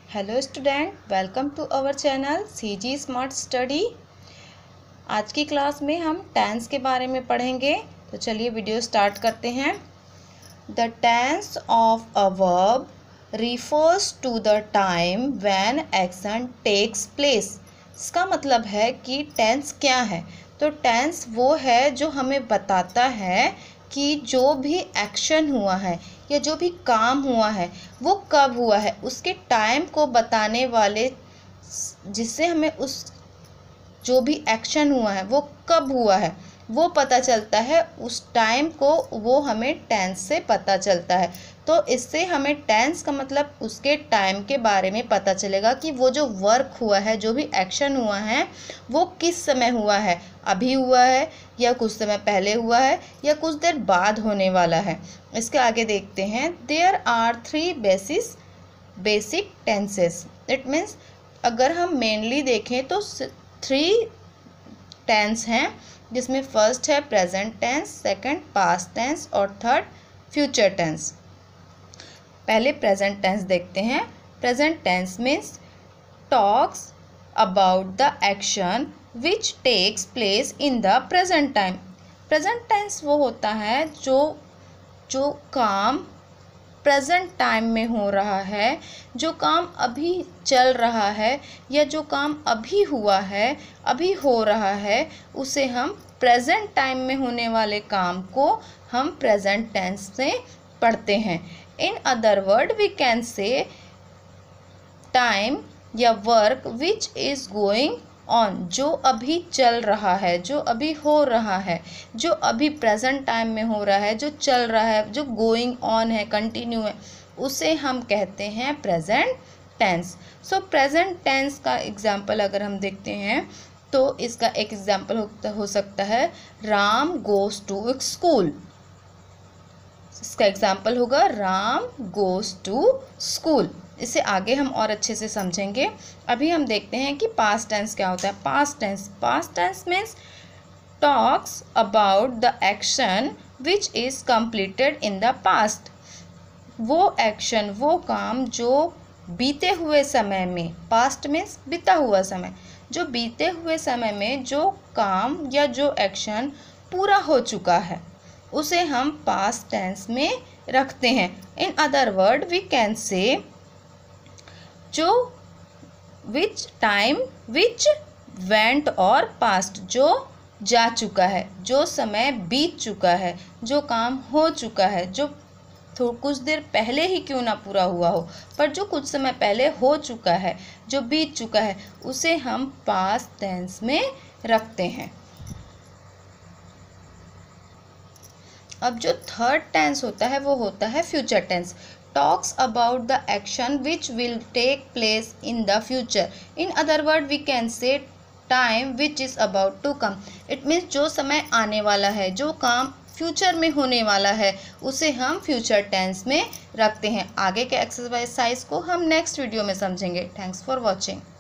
Hello student, welcome to our channel CG smart study. आज की class में हम टेंस के बारे में पढ़ेंगे। तो चलिए वीडियो स्टार्ट करते हैं। The tense of a verb refers to the time when action takes place. इसका मतलब है कि टेंस क्या है। तो टेंस वो है जो हमें बताता है कि जो भी एक्शन हुआ है या जो भी काम हुआ है वो कब हुआ है, उसके टाइम को बताने वाले, जिससे हमें उस जो भी एक्शन हुआ है वो कब हुआ है वो पता चलता है। उस टाइम को वो हमें टेंस से पता चलता है। तो इससे हमें टेंस का मतलब उसके टाइम के बारे में पता चलेगा कि वो जो वर्क हुआ है, जो भी एक्शन हुआ है वो किस समय हुआ है, अभी हुआ है या कुछ समय पहले हुआ है या कुछ देर बाद होने वाला है। इसके आगे देखते हैं। There are 3 basic tenses. It means अगर हम मेनली देखें तो 3 टेंस हैं, जिसमें फर्स्ट है present tense, second past tense और थर्ड फ्यूचर टेंस। पहले प्रेजेंट टेंस देखते हैं। Present tense means talks about the action which takes place in the present time. Present tense वो होता है जो काम प्रेजेंट टाइम में हो रहा है, जो काम अभी चल रहा है या जो काम अभी हुआ है, अभी हो रहा है, उसे हम प्रेजेंट टाइम में होने वाले काम को हम प्रेजेंट टेंस से पढ़ते हैं। In other word we can say time या work which is going on, जो अभी चल रहा है, जो अभी हो रहा है, जो अभी प्रेजेंट टाइम में हो रहा है, जो चल रहा है, जो गोइंग ऑन है, कंटिन्यू है, उसे हम कहते हैं present tense. So present tense का एग्जाम्पल अगर हम देखते हैं तो इसका एक एग्जाम्पल हो सकता है राम गोज टू स्कूल। इसका एग्जाम्पल होगा राम गोज टू स्कूल। इसे आगे हम और अच्छे से समझेंगे। अभी हम देखते हैं कि पास्ट टेंस क्या होता है। Past tense means talks about the action which is completed in the past. वो एक्शन, वो काम जो बीते हुए समय में, पास्ट मीन्स बीता हुआ समय, जो बीते हुए समय में जो काम या जो एक्शन पूरा हो चुका है उसे हम पास्ट टेंस में रखते हैं। In other word we can say जो विच टाइम विच वेंट और पास्ट, जो जा चुका है, जो समय बीत चुका है, जो काम हो चुका है, जो कुछ देर पहले ही क्यों ना पूरा हुआ हो, पर जो कुछ समय पहले हो चुका है, जो बीत चुका है, उसे हम पास्ट टेंस में रखते हैं। अब जो थर्ड टेंस होता है वो होता है future tense. Talks about the action which will take place in the future. In other word we can say time which is about to come. It means जो समय आने वाला है, जो काम फ्यूचर में होने वाला है, उसे हम फ्यूचर टेंस में रखते हैं। आगे के एक्सरसाइज को हम नेक्स्ट वीडियो में समझेंगे। Thanks for watching.